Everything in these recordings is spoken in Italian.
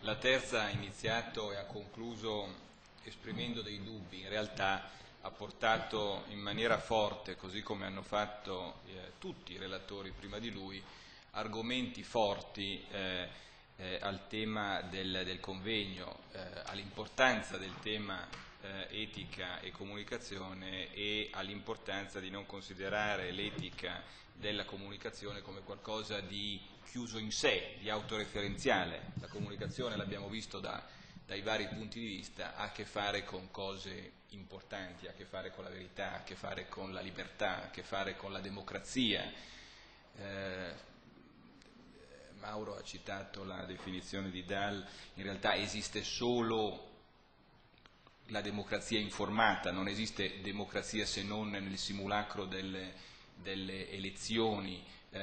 La terza ha iniziato e ha concluso esprimendo dei dubbi, in realtà ha portato in maniera forte, così come hanno fatto tutti i relatori prima di lui, argomenti forti al tema del convegno, all'importanza del tema etica e comunicazione e all'importanza di non considerare l'etica della comunicazione come qualcosa di chiuso in sé, di autoreferenziale. La comunicazione, l'abbiamo visto dai vari punti di vista, ha a che fare con cose importanti, ha a che fare con la verità, ha a che fare con la libertà, ha a che fare con la democrazia. Mauro ha citato la definizione di Dahl, in realtà esiste solo la democrazia informata, non esiste democrazia se non nel simulacro delle elezioni,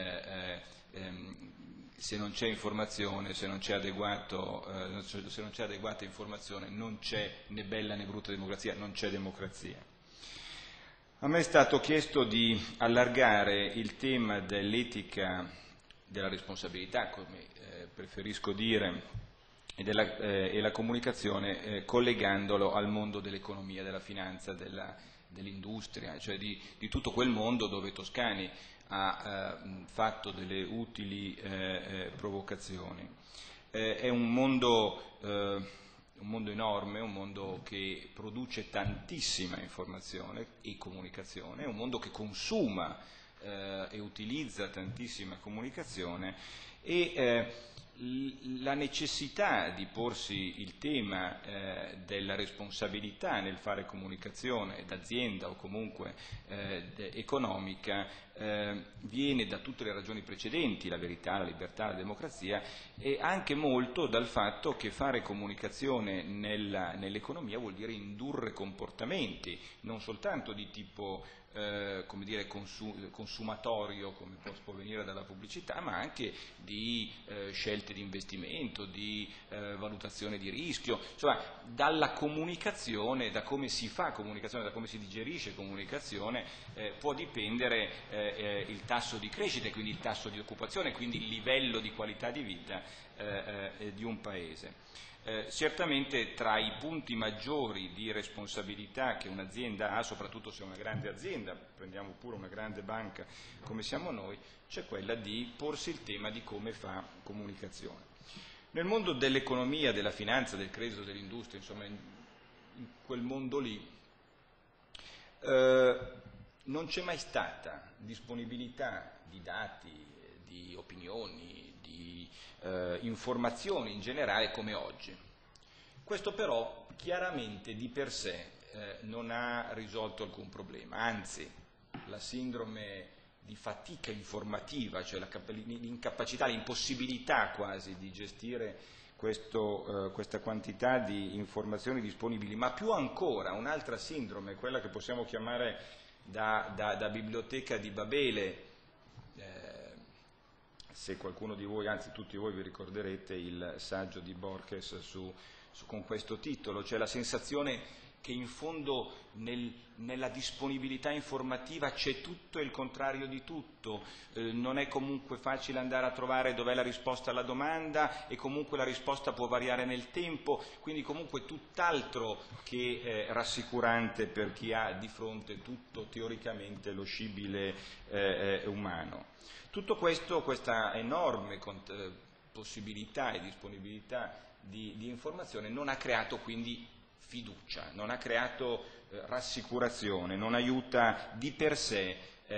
se non c'è informazione, se non c'è adeguata informazione, non c'è né bella né brutta democrazia, non c'è democrazia. A me è stato chiesto di allargare il tema dell'etica, della responsabilità, come preferisco dire, e la comunicazione, collegandolo al mondo dell'economia, della finanza, dell'industria, cioè di tutto quel mondo dove Toscani ha fatto delle utili provocazioni. È un mondo enorme, un mondo che produce tantissima informazione e comunicazione, è un mondo che consuma e utilizza tantissima comunicazione e la necessità di porsi il tema della responsabilità nel fare comunicazione d'azienda o comunque economica viene da tutte le ragioni precedenti, la verità, la libertà, la democrazia, e anche molto dal fatto che fare comunicazione nell'economia vuol dire indurre comportamenti, non soltanto di tipo come dire, consumatorio, come può venire dalla pubblicità, ma anche di scelte di investimento, di valutazione di rischio, insomma dalla comunicazione, da come si fa comunicazione, da come si digerisce comunicazione, può dipendere il tasso di crescita, quindi il tasso di occupazione, quindi il livello di qualità di vita di un paese. Certamente tra i punti maggiori di responsabilità che un'azienda ha, soprattutto se è una grande azienda, prendiamo pure una grande banca come siamo noi, c'è quella di porsi il tema di come fa comunicazione. Nel mondo dell'economia, della finanza, del credito, dell'industria, insomma in quel mondo lì, non c'è mai stata disponibilità di dati, di opinioni, di informazioni in generale come oggi. Questo però chiaramente di per sé non ha risolto alcun problema, anzi la sindrome di fatica informativa, cioè l'incapacità, l'impossibilità quasi di gestire questa quantità di informazioni disponibili, ma più ancora un'altra sindrome, quella che possiamo chiamare da biblioteca di Babele. Se qualcuno di voi, anzi tutti voi vi ricorderete il saggio di Borges con questo titolo, cioè la sensazione che in fondo nella disponibilità informativa c'è tutto e il contrario di tutto, non è comunque facile andare a trovare dov'è la risposta alla domanda e comunque la risposta può variare nel tempo, quindi comunque tutt'altro che rassicurante per chi ha di fronte tutto teoricamente lo scibile umano. Tutto questo, questa enorme possibilità e disponibilità di informazione non ha creato quindi fiducia, non ha creato rassicurazione, non aiuta di per sé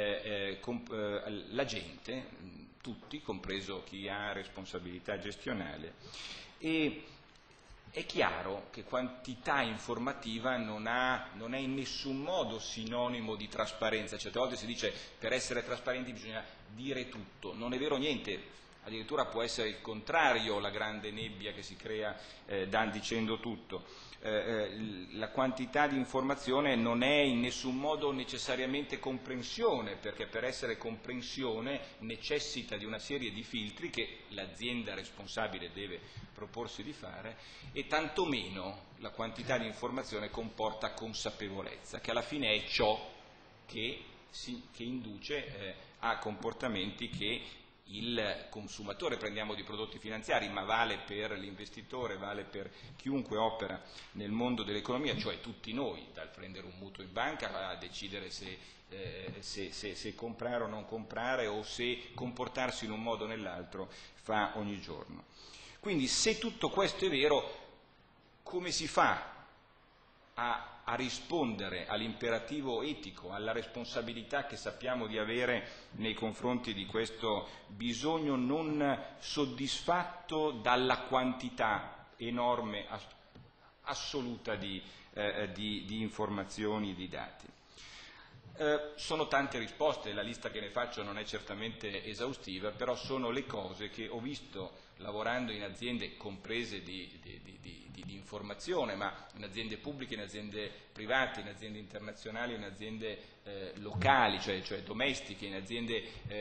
la gente, tutti, compreso chi ha responsabilità gestionale. E è chiaro che quantità informativa non è in nessun modo sinonimo di trasparenza. Certe volte si dice per essere trasparenti bisogna dire tutto, non è vero niente, addirittura può essere il contrario la grande nebbia che si crea dicendo tutto. La quantità di informazione non è in nessun modo necessariamente comprensione, perché per essere comprensione necessita di una serie di filtri che l'azienda responsabile deve proporsi di fare, e tantomeno la quantità di informazione comporta consapevolezza, che alla fine è ciò che induce a comportamenti che il consumatore, prendiamo di prodotti finanziari, ma vale per l'investitore, vale per chiunque opera nel mondo dell'economia, cioè tutti noi, dal prendere un mutuo in banca a decidere se comprare o non comprare, o se comportarsi in un modo o nell'altro fa ogni giorno. Quindi se tutto questo è vero, come si fa a rispondere all'imperativo etico, alla responsabilità che sappiamo di avere nei confronti di questo bisogno non soddisfatto dalla quantità enorme, assoluta di informazioni, di dati? Sono tante risposte, la lista che ne faccio non è certamente esaustiva, però sono le cose che ho visto lavorando in aziende comprese di informazione, ma in aziende pubbliche, in aziende private, in aziende internazionali, in aziende locali, cioè domestiche, in aziende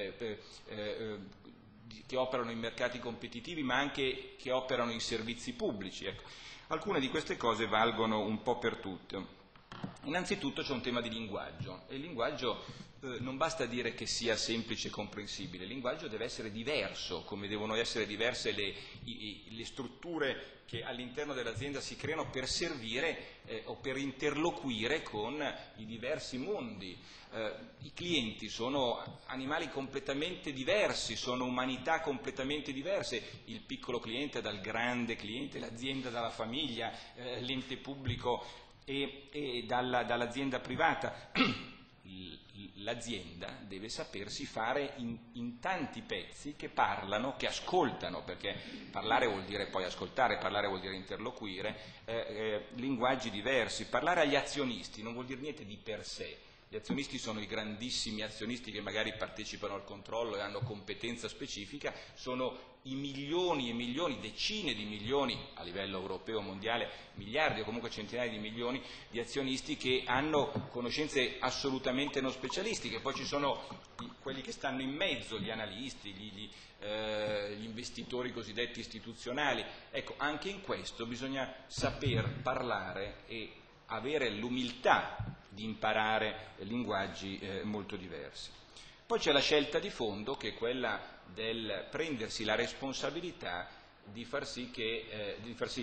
che operano in mercati competitivi, ma anche che operano in servizi pubblici. Ecco. Alcune di queste cose valgono un po' per tutte. Innanzitutto c'è un tema di linguaggio, e il linguaggio non basta dire che sia semplice e comprensibile, il linguaggio deve essere diverso, come devono essere diverse le strutture che all'interno dell'azienda si creano per servire o per interloquire con i diversi mondi. I clienti sono animali completamente diversi, sono umanità completamente diverse, il piccolo cliente dal grande cliente, l'azienda dalla famiglia, l'ente pubblico e dall'azienda privata. L'azienda deve sapersi fare in tanti pezzi che parlano, che ascoltano, perché parlare vuol dire poi ascoltare, parlare vuol dire interloquire, linguaggi diversi. Parlare agli azionisti non vuol dire niente di per sé. Gli azionisti sono i grandissimi azionisti che magari partecipano al controllo e hanno competenza specifica, sono i milioni e milioni, decine di milioni a livello europeo, mondiale, miliardi o comunque centinaia di milioni di azionisti che hanno conoscenze assolutamente non specialistiche. Poi ci sono quelli che stanno in mezzo, gli analisti, gli investitori cosiddetti istituzionali. Ecco, anche in questo bisogna saper parlare e avere l'umiltà di imparare linguaggi molto diversi. Poi c'è la scelta di fondo, che è quella del prendersi la responsabilità di far sì che,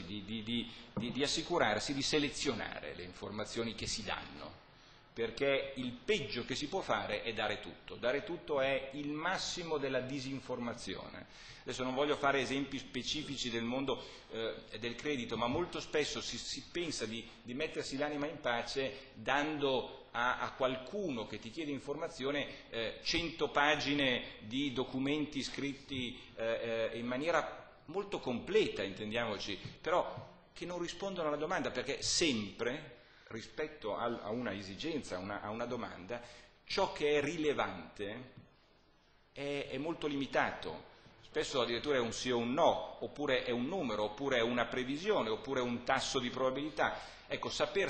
di assicurarsi di selezionare le informazioni che si danno, perché il peggio che si può fare è dare tutto. Dare tutto è il massimo della disinformazione. Adesso non voglio fare esempi specifici del mondo del credito, ma molto spesso si pensa di mettersi l'anima in pace dando a qualcuno che ti chiede informazione 100 pagine di documenti scritti in maniera molto completa, intendiamoci, però che non rispondono alla domanda, perché sempre rispetto a una esigenza, a una domanda, ciò che è rilevante è molto limitato. Spesso addirittura è un sì o un no, oppure è un numero, oppure è una previsione, oppure è un tasso di probabilità. Ecco, sapere,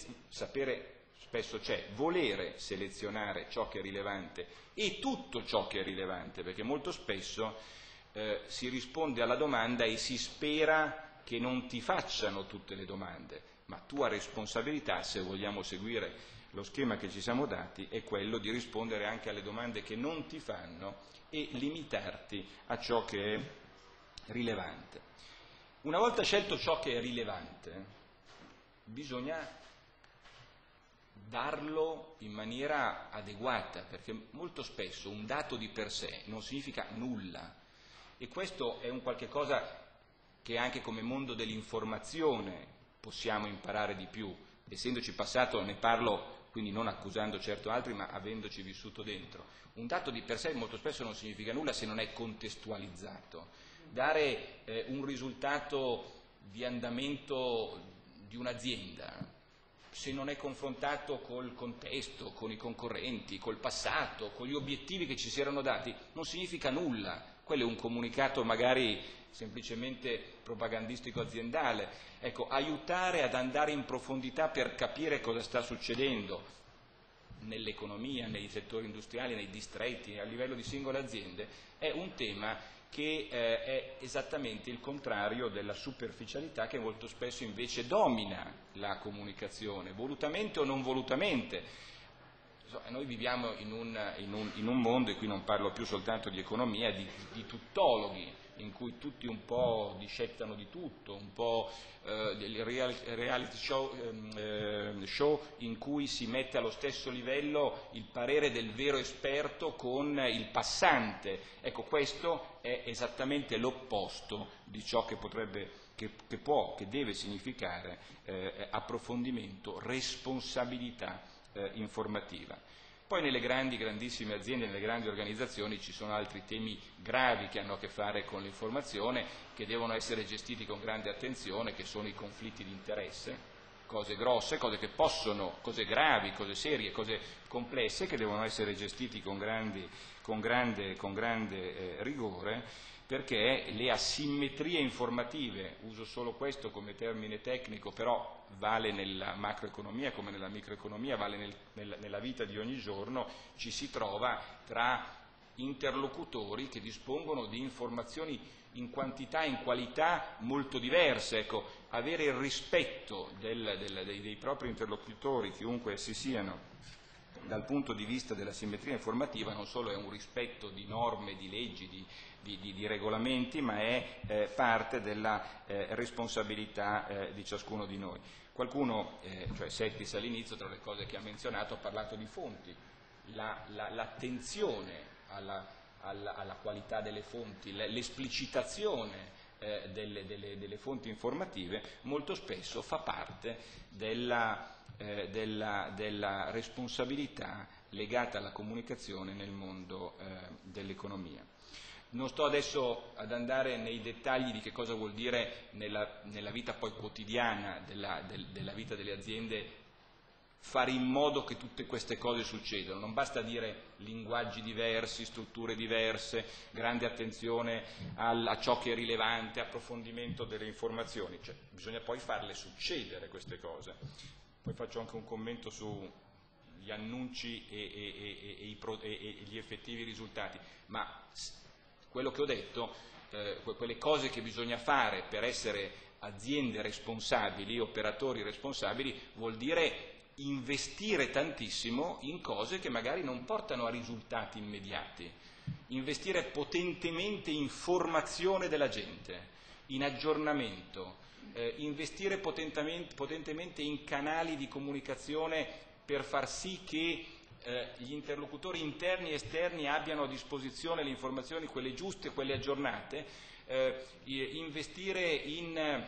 spesso c'è, volere selezionare ciò che è rilevante e tutto ciò che è rilevante, perché molto spesso si risponde alla domanda e si spera che non ti facciano tutte le domande, ma tua responsabilità, se vogliamo seguire lo schema che ci siamo dati, è quello di rispondere anche alle domande che non ti fanno e limitarti a ciò che è rilevante. Una volta scelto ciò che è rilevante, bisogna darlo in maniera adeguata, perché molto spesso un dato di per sé non significa nulla, e questo è un qualche cosa che anche come mondo dell'informazione possiamo imparare di più. Essendoci passato, ne parlo quindi non accusando certo altri, ma avendoci vissuto dentro. Un dato di per sé molto spesso non significa nulla se non è contestualizzato. Dare un risultato di andamento di un'azienda, se non è confrontato col contesto, con i concorrenti, col passato, con gli obiettivi che ci si erano dati, non significa nulla. Quello è un comunicato magari semplicemente propagandistico aziendale. Ecco, aiutare ad andare in profondità per capire cosa sta succedendo nell'economia, nei settori industriali, nei distretti, a livello di singole aziende, è un tema che è esattamente il contrario della superficialità che molto spesso invece domina la comunicazione, volutamente o non volutamente. noi viviamo in un mondo, e qui non parlo più soltanto di economia, di tuttologhi, in cui tutti un po' discettano di tutto, un po' reality show in cui si mette allo stesso livello il parere del vero esperto con il passante. Ecco, questo è esattamente l'opposto di ciò che potrebbe, che deve significare approfondimento, responsabilità informativa. Poi nelle grandissime aziende, nelle grandi organizzazioni ci sono altri temi gravi che hanno a che fare con l'informazione, che devono essere gestiti con grande attenzione, che sono i conflitti di interesse, cose grosse, cose gravi, cose serie, cose complesse, che devono essere gestiti con grande rigore, perché le asimmetrie informative, uso solo questo come termine tecnico, però vale nella macroeconomia come nella microeconomia, vale nella vita di ogni giorno, ci si trova tra interlocutori che dispongono di informazioni in quantità e in qualità molto diverse. Ecco, avere il rispetto dei propri interlocutori, chiunque essi siano, dal punto di vista della simmetria informativa, non solo è un rispetto di norme, di leggi, di regolamenti, ma è parte della responsabilità di ciascuno di noi. Qualcuno, cioè Settis all'inizio, tra le cose che ha menzionato, ha parlato di fonti, l'attenzione alla qualità delle fonti, l'esplicitazione delle fonti informative molto spesso fa parte della responsabilità legata alla comunicazione nel mondo dell'economia. Non sto adesso ad andare nei dettagli di che cosa vuol dire nella vita poi quotidiana della vita delle aziende fare in modo che tutte queste cose succedano. Non basta dire linguaggi diversi, strutture diverse, grande attenzione a ciò che è rilevante, approfondimento delle informazioni, cioè, bisogna poi farle succedere queste cose. Poi faccio anche un commento sugli annunci e gli effettivi risultati, ma quello che ho detto, quelle cose che bisogna fare per essere aziende responsabili, operatori responsabili, vuol dire investire tantissimo in cose che magari non portano a risultati immediati, investire potentemente in formazione della gente, in aggiornamento, investire potentemente in canali di comunicazione per far sì che gli interlocutori interni e esterni abbiano a disposizione le informazioni, quelle giuste, quelle aggiornate, investire in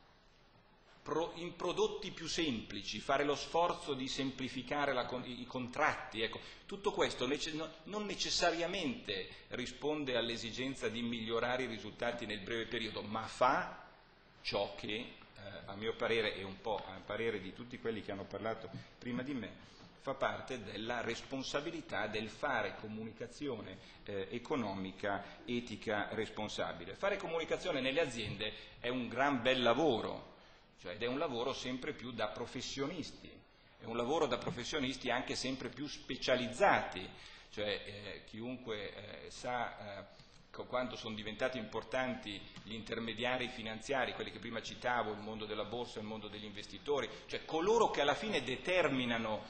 prodotti più semplici, fare lo sforzo di semplificare i contratti. Ecco, tutto questo non necessariamente risponde all'esigenza di migliorare i risultati nel breve periodo, ma fa ciò che, a mio parere e un po' a parere di tutti quelli che hanno parlato prima di me, fa parte della responsabilità del fare comunicazione economica, etica, responsabile. Fare comunicazione nelle aziende è un gran bel lavoro, ed è un lavoro sempre più da professionisti, è un lavoro da professionisti anche sempre più specializzati, chiunque sa quando sono diventati importanti gli intermediari finanziari, quelli che prima citavo, il mondo della borsa, il mondo degli investitori, cioè coloro che alla fine determinano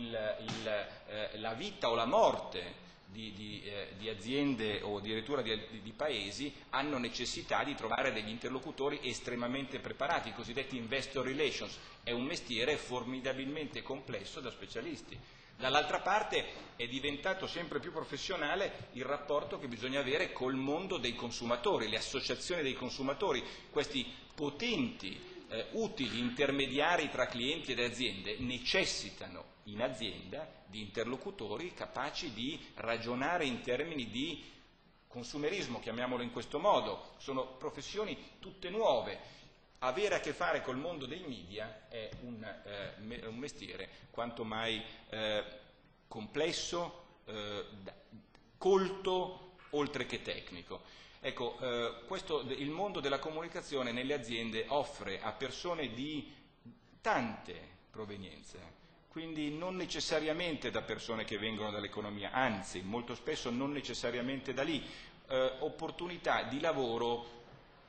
la vita o la morte di aziende o addirittura di paesi, hanno necessità di trovare degli interlocutori estremamente preparati, i cosiddetti investor relations. È un mestiere formidabilmente complesso da specialisti. Dall'altra parte è diventato sempre più professionale il rapporto che bisogna avere col mondo dei consumatori, le associazioni dei consumatori, questi potenti, utili intermediari tra clienti ed aziende necessitano in azienda di interlocutori capaci di ragionare in termini di consumerismo, chiamiamolo in questo modo. Sono professioni tutte nuove. Avere a che fare col mondo dei media è un mestiere quanto mai complesso, colto, oltre che tecnico. Ecco, il mondo della comunicazione nelle aziende offre a persone di tante provenienze, quindi non necessariamente da persone che vengono dall'economia, anzi molto spesso non necessariamente da lì, opportunità di lavoro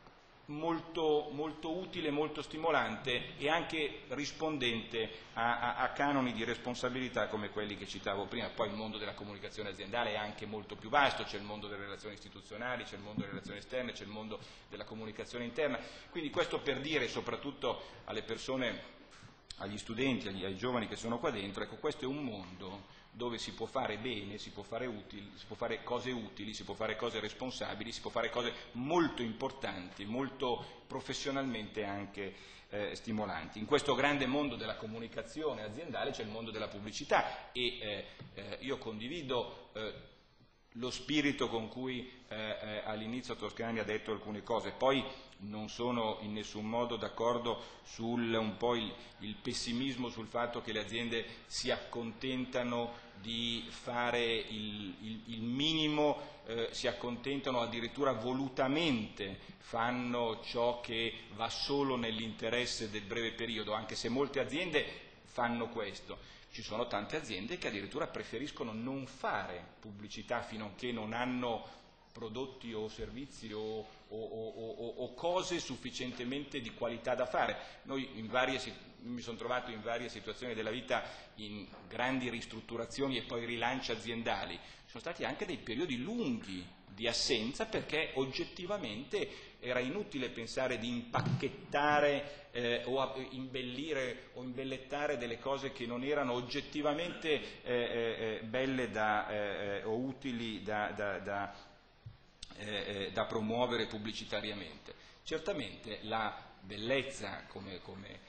molto, molto utile, molto stimolante e anche rispondente a canoni di responsabilità come quelli che citavo prima. Poi il mondo della comunicazione aziendale è anche molto più vasto, c'è il mondo delle relazioni istituzionali, c'è il mondo delle relazioni esterne, c'è il mondo della comunicazione interna, quindi questo per dire soprattutto alle persone, agli studenti, ai giovani che sono qua dentro, ecco, questo è un mondo dove si può fare bene, si può fare cose utili, si può fare cose responsabili, si può fare cose molto importanti, molto professionalmente anche stimolanti. In questo grande mondo della comunicazione aziendale c'è il mondo della pubblicità e io condivido lo spirito con cui all'inizio Toscani ha detto alcune cose, poi non sono in nessun modo d'accordo sul un po' il pessimismo sul fatto che le aziende si accontentano di fare il minimo, si accontentano addirittura volutamente, fanno ciò che va solo nell'interesse del breve periodo, anche se molte aziende fanno questo. Ci sono tante aziende che addirittura preferiscono non fare pubblicità fino a che non hanno prodotti o servizi o cose sufficientemente di qualità da fare. Noi mi sono trovato in varie situazioni della vita in grandi ristrutturazioni e poi rilanci aziendali. Ci sono stati anche dei periodi lunghi di assenza perché oggettivamente era inutile pensare di impacchettare o imbellire o imbellettare delle cose che non erano oggettivamente belle o utili da promuovere pubblicitariamente. Certamente la bellezza come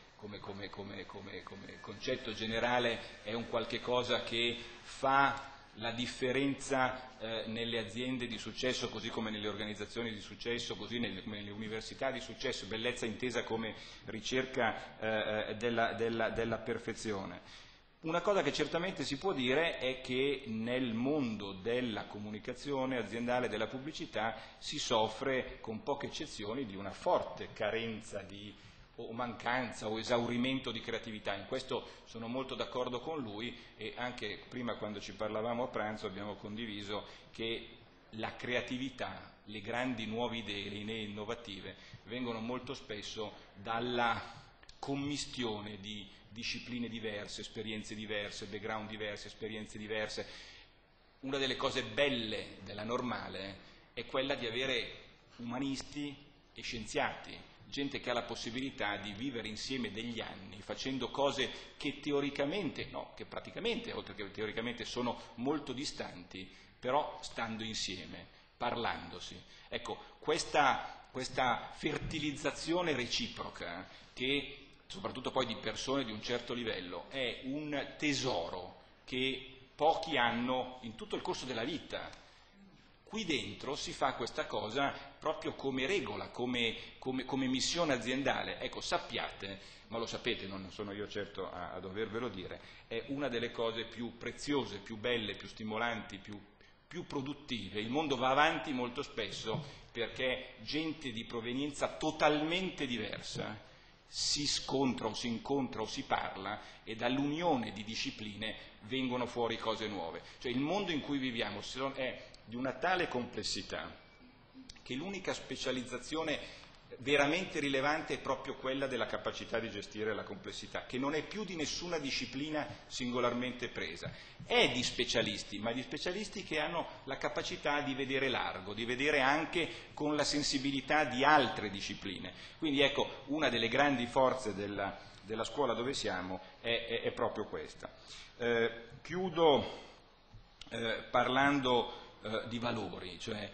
concetto generale è un qualche cosa che fa la differenza nelle aziende di successo, così come nelle organizzazioni di successo, così come nelle università di successo, bellezza intesa come ricerca della perfezione. Una cosa che certamente si può dire è che nel mondo della comunicazione aziendale, della pubblicità, si soffre, con poche eccezioni, di una forte carenza o mancanza o esaurimento di creatività. In questo sono molto d'accordo con lui e anche prima quando ci parlavamo a pranzo abbiamo condiviso che la creatività, le grandi nuove idee, le idee innovative vengono molto spesso dalla commistione di discipline diverse, esperienze diverse, background diversi, esperienze diverse. Una delle cose belle della normale è quella di avere umanisti e scienziati, gente che ha la possibilità di vivere insieme degli anni facendo cose che che praticamente, oltre che teoricamente, sono molto distanti, però stando insieme, parlandosi. Ecco, questa fertilizzazione reciproca che soprattutto poi di persone di un certo livello, è un tesoro che pochi hanno in tutto il corso della vita. Qui dentro si fa questa cosa proprio come regola, come missione aziendale. Ecco, sappiate, ma lo sapete, non sono io certo a dovervelo dire, è una delle cose più preziose, più belle, più stimolanti, più produttive. Il mondo va avanti molto spesso perché gente di provenienza totalmente diversa si scontra o si incontra o si parla e dall'unione di discipline vengono fuori cose nuove. Cioè il mondo in cui viviamo è di una tale complessità che l'unica specializzazione veramente rilevante è proprio quella della capacità di gestire la complessità, che non è più di nessuna disciplina singolarmente presa. È di specialisti, ma di specialisti che hanno la capacità di vedere largo, di vedere anche con la sensibilità di altre discipline. Quindi ecco, una delle grandi forze della scuola dove siamo è proprio questa. Chiudo parlando di valori, cioè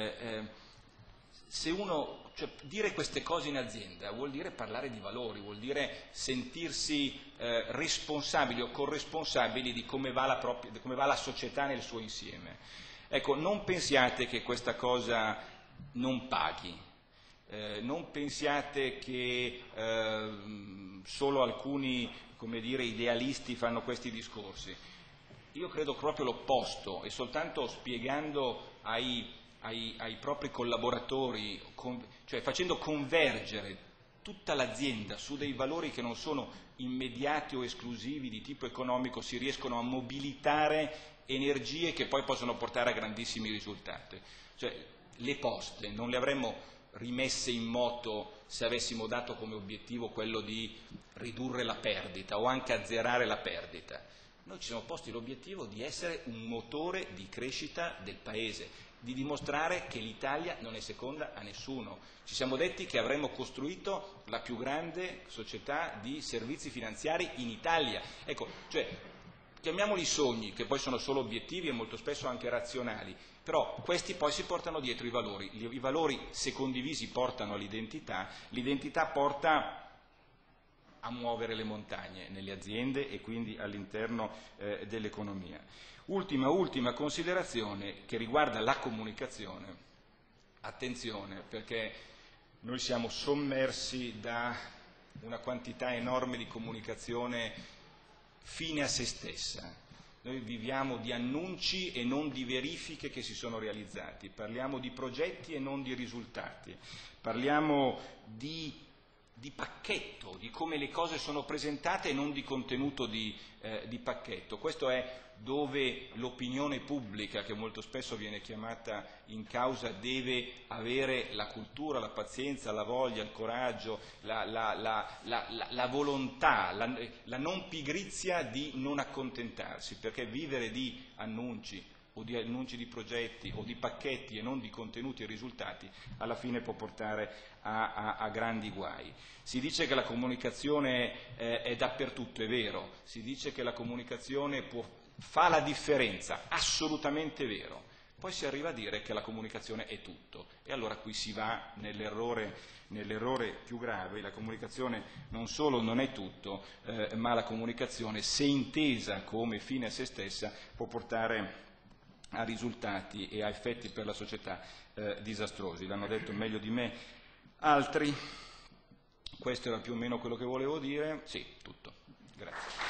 se uno dire queste cose in azienda vuol dire parlare di valori, vuol dire sentirsi responsabili o corresponsabili di come va la società nel suo insieme. Ecco, non pensiate che questa cosa non paghi, non pensiate che solo alcuni, come dire, idealisti fanno questi discorsi. Io credo proprio l'opposto, e soltanto spiegando ai propri collaboratori, cioè facendo convergere tutta l'azienda su dei valori che non sono immediati o esclusivi di tipo economico, si riescono a mobilitare energie che poi possono portare a grandissimi risultati. Cioè, le poste non le avremmo rimesse in moto se avessimo dato come obiettivo quello di ridurre la perdita o anche azzerare la perdita. Noi ci siamo posti l'obiettivo di essere un motore di crescita del Paese, di dimostrare che l'Italia non è seconda a nessuno. Ci siamo detti che avremmo costruito la più grande società di servizi finanziari in Italia. Ecco, cioè, chiamiamoli sogni, che poi sono solo obiettivi e molto spesso anche razionali, però questi poi si portano dietro i valori se condivisi portano all'identità, l'identità porta a muovere le montagne nelle aziende e quindi all'interno dell'economia. Ultima considerazione che riguarda la comunicazione. Attenzione, perché noi siamo sommersi da una quantità enorme di comunicazione fine a se stessa. Noi viviamo di annunci e non di verifiche che si sono realizzati, parliamo di progetti e non di risultati, parliamo di pacchetto, di come le cose sono presentate e non di contenuto di pacchetto. Questo è dove l'opinione pubblica, che molto spesso viene chiamata in causa, deve avere la cultura, la pazienza, la voglia, il coraggio, la volontà, la non pigrizia di non accontentarsi, perché vivere di annunci o di annunci di progetti o di pacchetti e non di contenuti e risultati alla fine può portare a grandi guai. Si dice che la comunicazione è dappertutto, è vero, si dice che la comunicazione fa la differenza, assolutamente vero, poi si arriva a dire che la comunicazione è tutto e allora qui si va nell'errore più grave. La comunicazione non solo non è tutto, ma la comunicazione, se intesa come fine a se stessa, può portare a risultati e a effetti per la società disastrosi. L'hanno detto meglio di me altri. Questo era più o meno quello che volevo dire. Sì, tutto. Grazie.